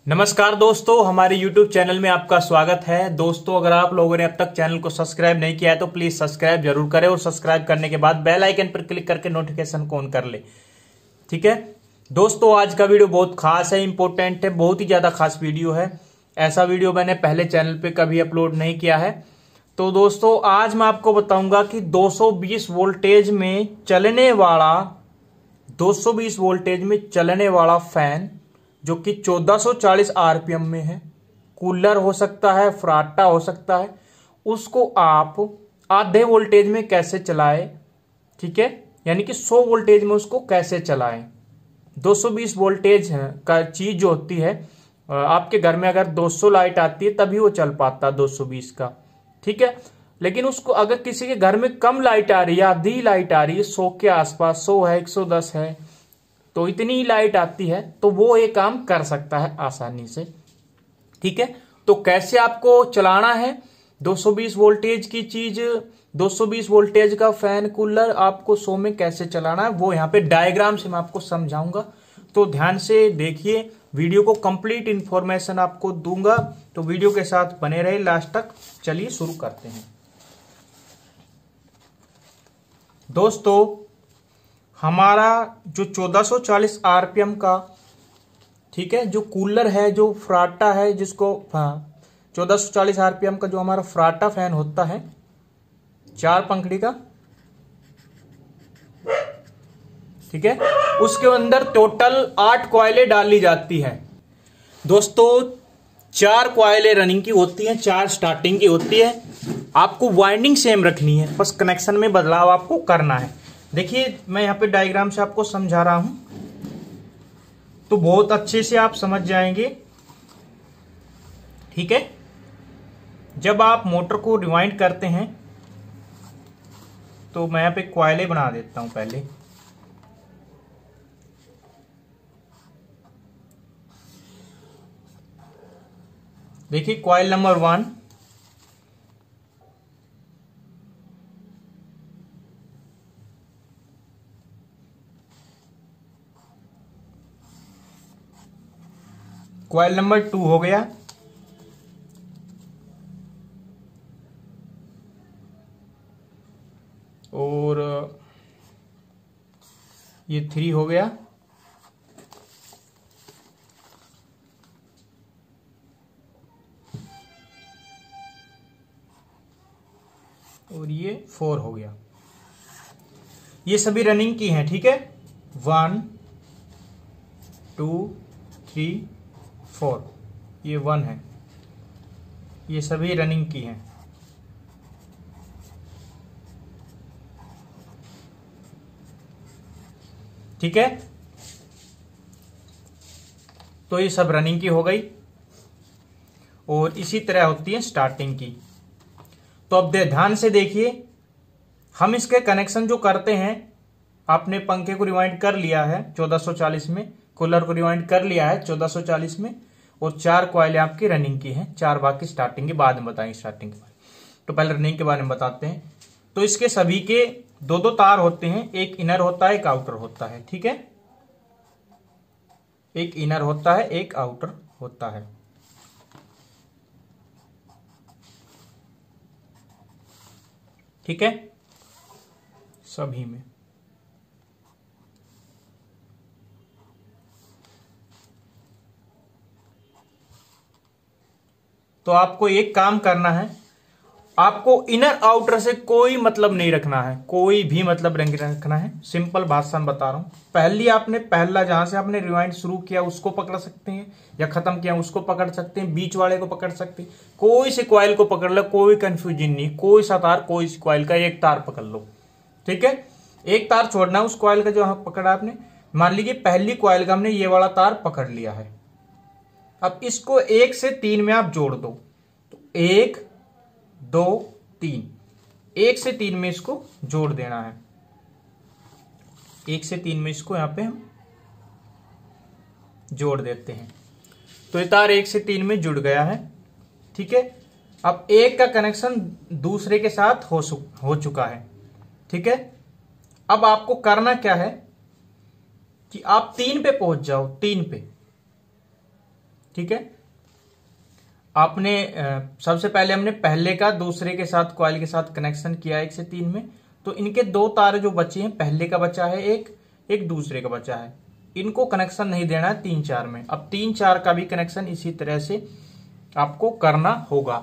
नमस्कार दोस्तों, हमारे YouTube चैनल में आपका स्वागत है। दोस्तों, अगर आप लोगों ने अब तक चैनल को सब्सक्राइब नहीं किया है तो प्लीज सब्सक्राइब जरूर करें और सब्सक्राइब करने के बाद बेल आइकन पर क्लिक करके नोटिफिकेशन को ऑन कर ले। ठीक है दोस्तों, आज का वीडियो बहुत खास है, इंपॉर्टेंट है, बहुत ही ज्यादा खास वीडियो है। ऐसा वीडियो मैंने पहले चैनल पे कभी अपलोड नहीं किया है। तो दोस्तों, आज मैं आपको बताऊंगा कि 220 वोल्टेज में चलने वाला फैन जो कि 1440 आरपीएम में है, कूलर हो सकता है, फ्राटा हो सकता है, उसको आप आधे वोल्टेज में कैसे चलाएं। ठीक है, यानी कि 100 वोल्टेज में उसको कैसे चलाएं। 220 वोल्टेज का चीज जो होती है, आपके घर में अगर 200 लाइट आती है तभी वो चल पाता है 220 का। ठीक है, लेकिन उसको अगर किसी के घर में कम लाइट आ रही है, आधी लाइट आ रही है, 100 के आसपास, 100 है, 110 है, तो इतनी लाइट आती है तो वो ये काम कर सकता है आसानी से। ठीक है, तो कैसे आपको चलाना है 220 वोल्टेज की चीज, 220 वोल्टेज का फैन कूलर आपको 100 में कैसे चलाना है, वो यहाँ पे डायग्राम से मैं आपको समझाऊंगा। तो ध्यान से देखिए, वीडियो को कंप्लीट इंफॉर्मेशन आपको दूंगा, तो वीडियो के साथ बने रहे लास्ट तक। चलिए शुरू करते हैं। दोस्तों, हमारा जो 1440 आरपीएम का, ठीक है, जो कूलर है, जो फ्राटा है, जिसको 1440 आरपीएम का जो हमारा फ्राटा फैन होता है 4 पंखड़ी का, ठीक है, उसके अंदर टोटल 8 कॉइलें डाली जाती है। दोस्तों, 4 कॉइलें रनिंग की होती हैं, 4 स्टार्टिंग की होती है। आपको वाइंडिंग सेम रखनी है, बस कनेक्शन में बदलाव आपको करना है। देखिए, मैं यहां पे डायग्राम से आपको समझा रहा हूं तो बहुत अच्छे से आप समझ जाएंगे। ठीक है, जब आप मोटर को रिवाइंड करते हैं तो मैं यहां पे कॉइलें बना देता हूं पहले। देखिए, कॉइल नंबर 1, कॉइल नंबर 2 हो गया, और ये 3 हो गया, और ये 4 हो गया। ये सभी रनिंग की हैं। ठीक है, 1 2 3 4, ये 1 है, ये सभी रनिंग की हैं। ठीक है, तो ये सब रनिंग की हो गई, और इसी तरह होती है स्टार्टिंग की। तो अब ध्यान से देखिए, हम इसके कनेक्शन जो करते हैं, आपने पंखे को रिवाइंड कर लिया है 1440 में, कूलर को रिवाइंड कर लिया है 1440 में, और 4 कॉइलें आपकी रनिंग की हैं, 4 बाकी स्टार्टिंग के बाद में बताएंगे। स्टार्टिंग के बारे तो पहले रनिंग के बारे में बताते हैं। तो इसके सभी के 2-2 तार होते हैं, एक इनर होता है, एक आउटर होता है। ठीक है, एक इनर होता है, एक आउटर होता है। ठीक है, सभी में। तो आपको एक काम करना है, आपको इनर आउटर से कोई मतलब नहीं रखना है, कोई भी मतलब नहीं रखना है। सिंपल भाषा में बता रहा हूं। पहला जहां से आपने रिवाइंड शुरू किया उसको पकड़ सकते हैं, या खत्म किया उसको पकड़ सकते हैं, बीच वाले को पकड़ सकते हैं, कोई से कॉइल को पकड़ लो, कोई कंफ्यूजन नहीं। कोई सा तार, कोई कॉइल का एक तार पकड़ लो। ठीक है, एक तार छोड़ना है उस कॉइल का जो पकड़ा आपने। मान लीजिए पहली कॉइल का हमने ये वाला तार पकड़ लिया है, अब इसको 1 से 3 में आप जोड़ दो। तो 1 2 3, 1 से 3 में इसको जोड़ देना है। 1 से 3 में इसको यहां पे हम जोड़ देते हैं। तो ये तार 1 से 3 में जुड़ गया है। ठीक है, अब एक का कनेक्शन दूसरे के साथ हो चुका है। ठीक है, अब आपको करना क्या है कि आप 3 पे पहुंच जाओ। 3 पे ठीक है। आपने सबसे पहले हमने पहले का दूसरे के साथ कॉइल के साथ कनेक्शन किया 1 से 3 में, तो इनके 2 तार जो बचे हैं, पहले का बचा है एक दूसरे का बचा है, इनको कनेक्शन नहीं देना है 3-4 में। अब 3-4 का भी कनेक्शन इसी तरह से आपको करना होगा।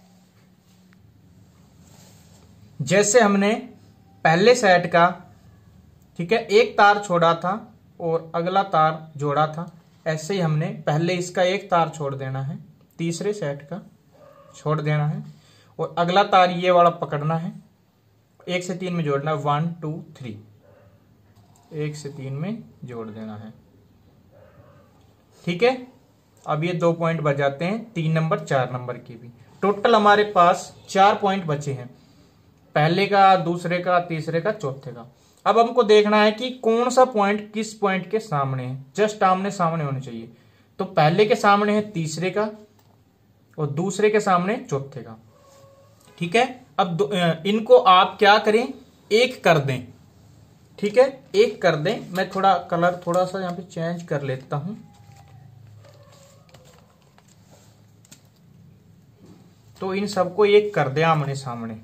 जैसे हमने पहले सेट का, ठीक है, एक तार छोड़ा था और अगला तार जोड़ा था, ऐसे ही हमने पहले इसका एक तार छोड़ देना है, तीसरे सेट का छोड़ देना है, और अगला तार ये वाला पकड़ना है, 1 से 3 में जोड़ना है, 1 2 3, 1 से 3 में जोड़ देना है, ठीक है। अब ये 2 पॉइंट बच जाते हैं, 3 नंबर 4 नंबर के भी। टोटल हमारे पास 4 पॉइंट बचे हैं, पहले का, दूसरे का, तीसरे का, चौथे का। अब हमको देखना है कि कौन सा पॉइंट किस पॉइंट के सामने है, जस्ट आमने सामने होने चाहिए। तो पहले के सामने है तीसरे का और दूसरे के सामने चौथे का, ठीक है। अब इनको आप क्या करें, एक कर दें, ठीक है, एक कर दें। मैं थोड़ा कलर थोड़ा सा यहां पे चेंज कर लेता हूं, तो इन सबको एक कर दे आमने सामने।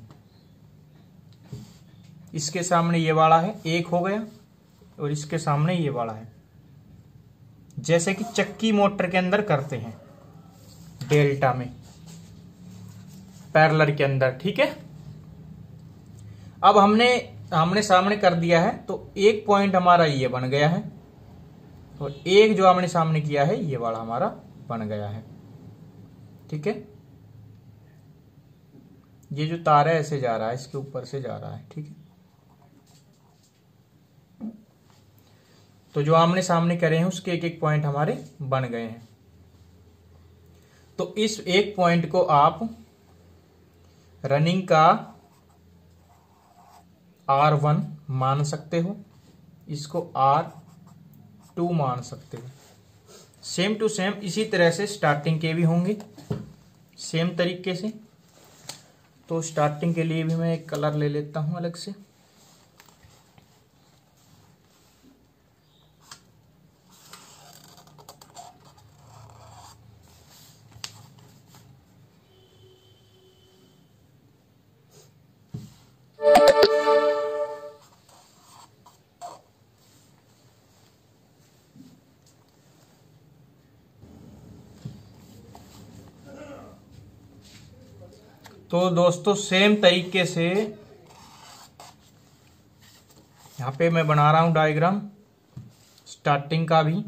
इसके सामने ये वाला है, एक हो गया, और इसके सामने ये वाला है, जैसे कि चक्की मोटर के अंदर करते हैं डेल्टा में, पैरेलल के अंदर, ठीक है। अब हमने आमने सामने कर दिया है, तो एक पॉइंट हमारा ये बन गया है, और एक जो आमने सामने किया है ये वाला हमारा बन गया है, ठीक है। ये जो तार है ऐसे जा रहा है, इसके ऊपर से जा रहा है, ठीक है। तो जो आमने सामने करे हैं उसके एक एक पॉइंट हमारे बन गए हैं। तो इस एक पॉइंट को आप रनिंग का R1 मान सकते हो, इसको R2 मान सकते हो। सेम टू सेम इसी तरह से स्टार्टिंग के भी होंगे, सेम तरीके से। तो स्टार्टिंग के लिए भी मैं एक कलर ले लेता हूं अलग से। तो दोस्तों सेम तरीके से यहां पे मैं बना रहा हूं डायग्राम स्टार्टिंग का भी,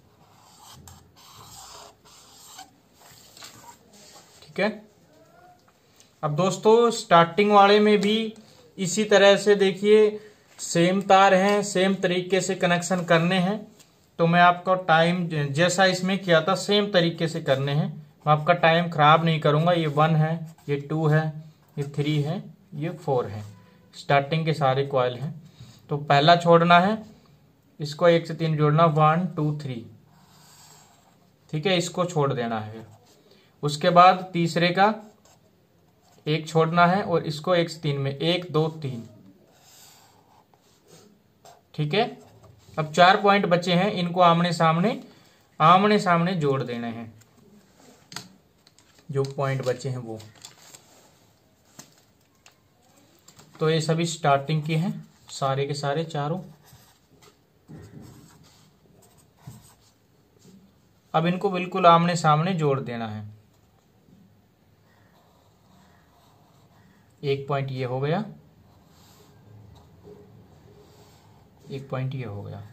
ठीक है। अब दोस्तों स्टार्टिंग वाले में भी इसी तरह से देखिए, सेम तार हैं, सेम तरीके से कनेक्शन करने हैं। तो मैं आपको टाइम जैसा इसमें किया था सेम तरीके से करने हैं, मैं आपका टाइम खराब नहीं करूंगा। ये 1 है, ये 2 है, ये 3 है, ये 4 है, स्टार्टिंग के सारे कॉइल हैं। तो पहला छोड़ना है, इसको 1 से 3 जोड़ना, 1 2 3, ठीक है, इसको छोड़ देना है। उसके बाद तीसरे का एक छोड़ना है और इसको 1 से 3 में 1 2 3, ठीक है। अब 4 पॉइंट बचे हैं, इनको आमने सामने जोड़ देने हैं, जो पॉइंट बचे हैं वो। तो ये सभी स्टार्टिंग के हैं, सारे के सारे चारों। अब इनको बिल्कुल आमने सामने जोड़ देना है। एक पॉइंट ये हो गया, एक पॉइंट ये हो गया।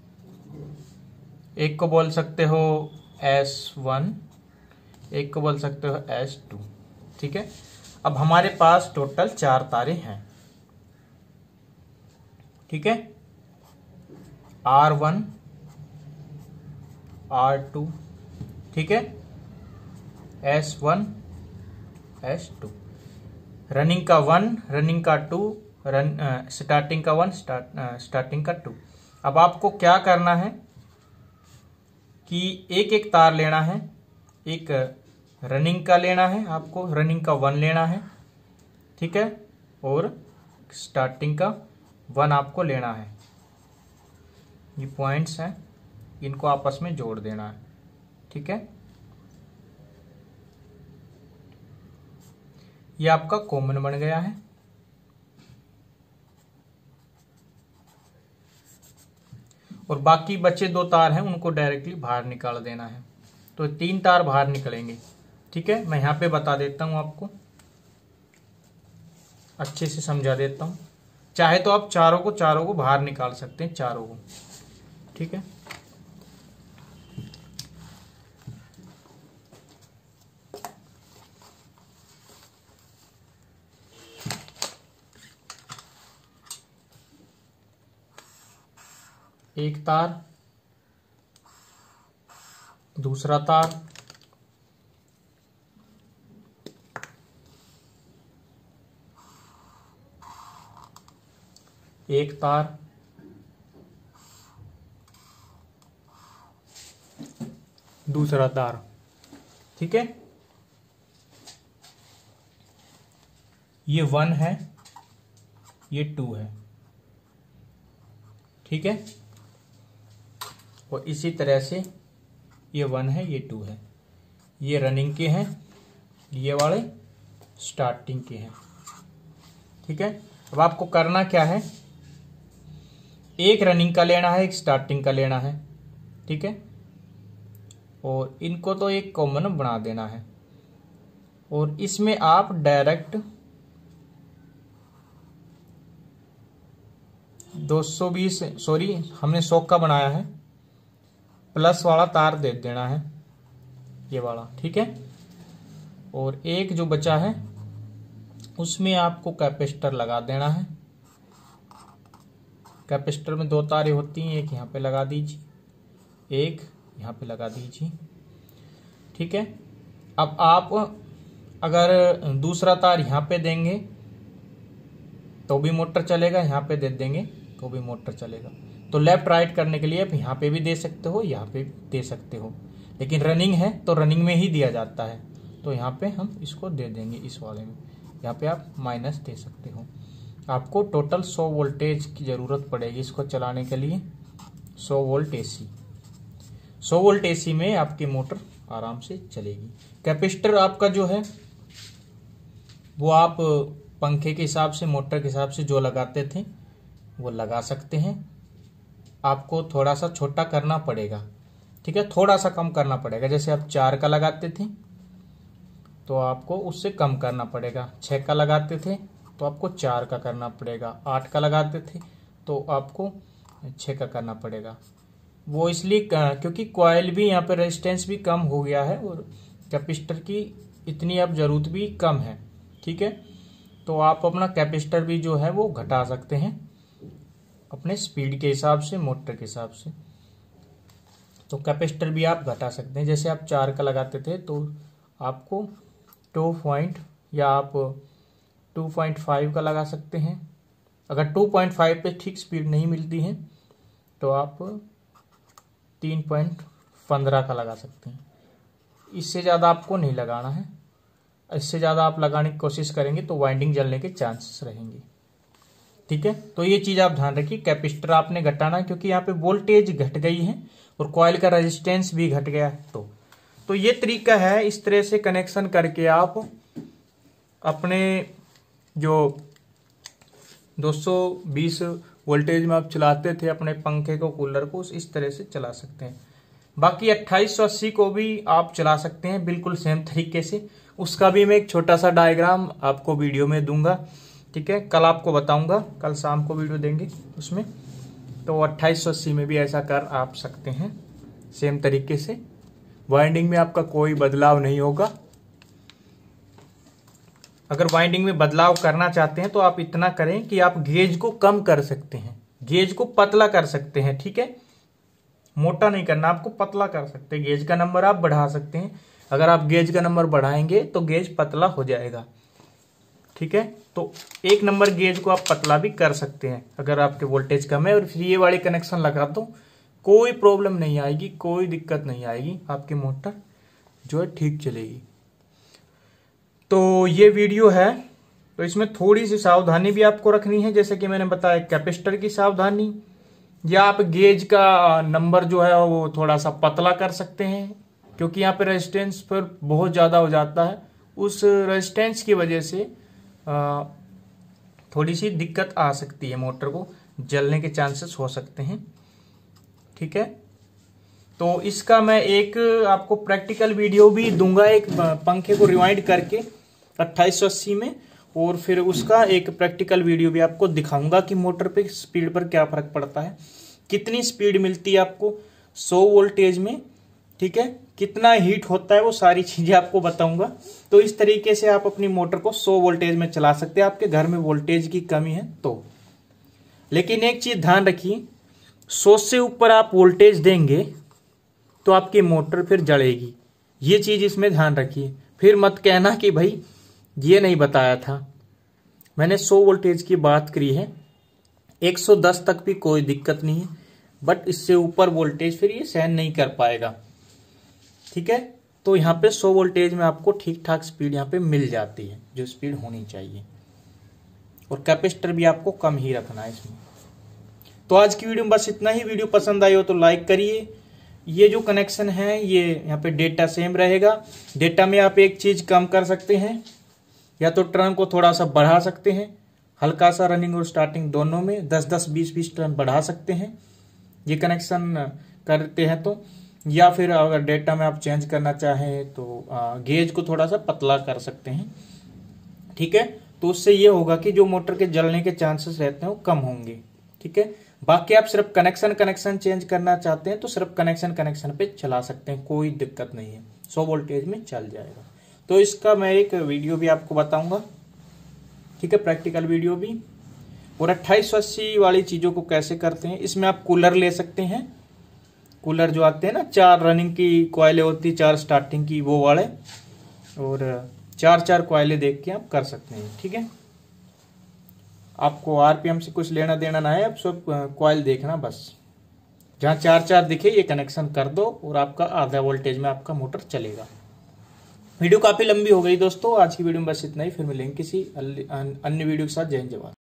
एक को बोल सकते हो S1, एक को बोल सकते हो S2, ठीक है। अब हमारे पास टोटल 4 तारे हैं, ठीक है। R1 R2, ठीक है, S1 S2, रनिंग का 1, रनिंग का 2, स्टार्टिंग का 1, स्टार्टिंग का 2। अब आपको क्या करना है कि एक एक तार लेना है, एक रनिंग का लेना है, आपको रनिंग का 1 लेना है, ठीक है, और स्टार्टिंग का 1 आपको लेना है। ये पॉइंट्स हैं, इनको आपस में जोड़ देना है, ठीक है। ये आपका कॉमन बन गया है। और बाकी बचे 2 तार हैं उनको डायरेक्टली बाहर निकाल देना है। तो 3 तार बाहर निकलेंगे। ठीक है, मैं यहां पे बता देता हूं, आपको अच्छे से समझा देता हूं। चाहे तो आप चारों को बाहर निकाल सकते हैं, चारों को। ठीक है, एक तार, दूसरा तार, एक तार, दूसरा तार। ठीक है, ये 1 है, ये 2 है। ठीक है, और इसी तरह से ये 1 है, ये 2 है। ये रनिंग के हैं, ये वाले स्टार्टिंग के हैं। ठीक है, अब आपको करना क्या है, एक रनिंग का लेना है, एक स्टार्टिंग का लेना है। ठीक है, और इनको तो एक कॉमन बना देना है। और इसमें आप डायरेक्ट 220, सॉरी हमने 100 का बनाया है, प्लस वाला तार दे देना है, ये वाला। ठीक है, और एक जो बचा है उसमें आपको कैपेसिटर लगा देना है। कैपेसिटर में 2 तारें होती हैं, एक यहाँ पे लगा दीजिए, एक यहाँ पे लगा दीजिए। ठीक है, अब आप अगर दूसरा तार यहाँ पे देंगे तो भी मोटर चलेगा, यहाँ पे दे देंगे तो भी मोटर चलेगा। तो लेफ्ट राइट करने के लिए आप यहाँ पे भी दे सकते हो, यहाँ पे भी दे सकते हो, लेकिन रनिंग है तो रनिंग में ही दिया जाता है। तो यहाँ पे हम इसको दे देंगे, इस वाले में यहाँ पे आप माइनस दे सकते हो। आपको टोटल 100 वोल्टेज की जरूरत पड़ेगी इसको चलाने के लिए, 100 वोल्ट एसी। 100 वोल्ट एसी में आपकी मोटर आराम से चलेगी। कैपेसिटर आपका जो है वो आप पंखे के हिसाब से, मोटर के हिसाब से जो लगाते थे वो लगा सकते हैं। आपको थोड़ा सा छोटा करना पड़ेगा। ठीक है, थोड़ा सा कम करना पड़ेगा। जैसे आप 4 का लगाते थे तो आपको उससे कम करना पड़ेगा। 6 का लगाते थे तो आपको 4 का करना पड़ेगा। 8 का लगाते थे तो आपको 6 का करना पड़ेगा। वो इसलिए क्योंकि कॉइल भी यहाँ पे रेजिस्टेंस भी कम हो गया है और कैपेसिटर की इतनी अब जरूरत भी कम है। ठीक है, तो आप अपना कैपेसिटर भी जो है वो घटा सकते हैं अपने स्पीड के हिसाब से, मोटर के हिसाब से। तो कैपेसिटर भी आप घटा सकते हैं। जैसे आप 4 का लगाते थे तो आपको 2 या आप 2.5 का लगा सकते हैं। अगर 2.5 पे ठीक स्पीड नहीं मिलती है तो आप 3.15 का लगा सकते हैं। इससे ज़्यादा आपको नहीं लगाना है। इससे ज़्यादा आप लगाने की कोशिश करेंगे तो वाइंडिंग जलने के चांसेस रहेंगे। ठीक है, तो ये चीज़ आप ध्यान रखिए। कैपेसिटर आपने घटाना है क्योंकि यहाँ पे वोल्टेज घट गई है और कॉइल का रेजिस्टेंस भी घट गया है। तो ये तरीका है, इस तरह से कनेक्शन करके आप अपने जो 220 वोल्टेज में आप चलाते थे अपने पंखे को, कूलर को, इस तरह से चला सकते हैं। बाकी 2880 को भी आप चला सकते हैं बिल्कुल सेम तरीके से। उसका भी मैं एक छोटा सा डायग्राम आपको वीडियो में दूंगा। ठीक है, कल आपको बताऊंगा, कल शाम को वीडियो देंगे उसमें। तो 2880 में भी ऐसा कर आप सकते हैं सेम तरीके से। वाइंडिंग में आपका कोई बदलाव नहीं होगा। अगर वाइंडिंग में बदलाव करना चाहते हैं तो आप इतना करें कि आप गेज को कम कर सकते हैं, गेज को पतला कर सकते हैं। ठीक है, मोटा नहीं करना, आपको पतला कर सकते हैं। गेज का नंबर आप बढ़ा सकते हैं। अगर आप गेज का नंबर बढ़ाएंगे तो गेज पतला हो जाएगा। ठीक है, तो 1 नंबर गेज को आप पतला भी कर सकते हैं अगर आपके वोल्टेज कम है। और फिर ये वाले कनेक्शन लगा दो, कोई प्रॉब्लम नहीं आएगी, कोई दिक्कत नहीं आएगी, आपकी मोटर जो है ठीक चलेगी। तो ये वीडियो है, तो इसमें थोड़ी सी सावधानी भी आपको रखनी है। जैसे कि मैंने बताया, कैपेसिटर की सावधानी, या आप गेज का नंबर जो है वो थोड़ा सा पतला कर सकते हैं क्योंकि यहाँ पे रेजिस्टेंस पर बहुत ज़्यादा हो जाता है उस रेजिस्टेंस की वजह से थोड़ी सी दिक्कत आ सकती है, मोटर को जलने के चांसेस हो सकते हैं। ठीक है, तो इसका मैं एक आपको प्रैक्टिकल वीडियो भी दूंगा, एक पंखे को रिवाइंड करके 2880 में, और फिर उसका एक प्रैक्टिकल वीडियो भी आपको दिखाऊंगा कि मोटर पे स्पीड पर क्या फर्क पड़ता है, कितनी स्पीड मिलती है आपको 100 वोल्टेज में। ठीक है, कितना हीट होता है, वो सारी चीजें आपको बताऊंगा। तो इस तरीके से आप अपनी मोटर को 100 वोल्टेज में चला सकते हैं, आपके घर में वोल्टेज की कमी है तो। लेकिन एक चीज ध्यान रखिए, 100 से ऊपर आप वोल्टेज देंगे तो आपकी मोटर फिर जलेगी, ये चीज इसमें ध्यान रखिए। फिर मत कहना कि भाई ये नहीं बताया था। मैंने 100 वोल्टेज की बात करी है, 110 तक भी कोई दिक्कत नहीं है, बट इससे ऊपर वोल्टेज फिर ये सहन नहीं कर पाएगा। ठीक है, तो यहाँ पे 100 वोल्टेज में आपको ठीक ठाक स्पीड यहाँ पे मिल जाती है, जो स्पीड होनी चाहिए। और कैपेसिटर भी आपको कम ही रखना है इसमें। तो आज की वीडियो में बस इतना ही। वीडियो पसंद आई हो तो लाइक करिए। ये जो कनेक्शन है ये यहाँ पे डेटा सेम रहेगा। डेटा में आप एक चीज कम कर सकते हैं, या तो टर्न को थोड़ा सा बढ़ा सकते हैं, हल्का सा रनिंग और स्टार्टिंग दोनों में 10-10, 20-20 टर्न बढ़ा सकते हैं ये कनेक्शन करते हैं तो। या फिर अगर डेटा में आप चेंज करना चाहें तो गेज को थोड़ा सा पतला कर सकते हैं। ठीक है, तो उससे ये होगा कि जो मोटर के जलने के चांसेस रहते हैं वो कम होंगे। ठीक है, बाकी आप सिर्फ कनेक्शन चेंज करना चाहते हैं तो सिर्फ कनेक्शन पे चला सकते हैं, कोई दिक्कत नहीं है, 100 वोल्टेज में चल जाएगा। तो इसका मैं एक वीडियो भी आपको बताऊंगा। ठीक है, प्रैक्टिकल वीडियो भी। और 2880 वाली चीजों को कैसे करते हैं, इसमें आप कूलर ले सकते हैं। कूलर जो आते हैं ना, 4 रनिंग की कॉइलें होती, 4 स्टार्टिंग की, वो वाले, और 4-4 कॉइलें देख के आप कर सकते हैं। ठीक है, आपको आरपीएम से कुछ लेना देना ना है, आप सब कॉइल देखना बस। जहां 4-4 दिखे ये कनेक्शन कर दो और आपका आधा वोल्टेज में आपका मोटर चलेगा। वीडियो काफी लंबी हो गई दोस्तों, आज की वीडियो में बस इतना ही। फिर मिलेंगे किसी अन्य वीडियो के साथ। जय हिंद, जय भारत।